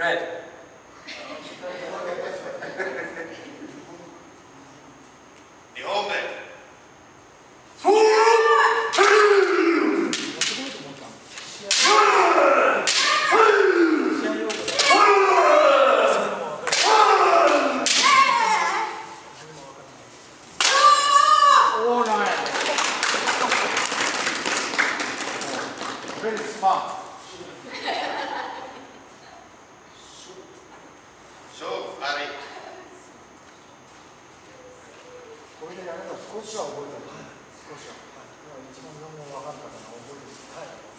2本目。 Very smart. これでやれば少しは覚えた。少しは。一番何も分かんなかったのは覚えてる。はい。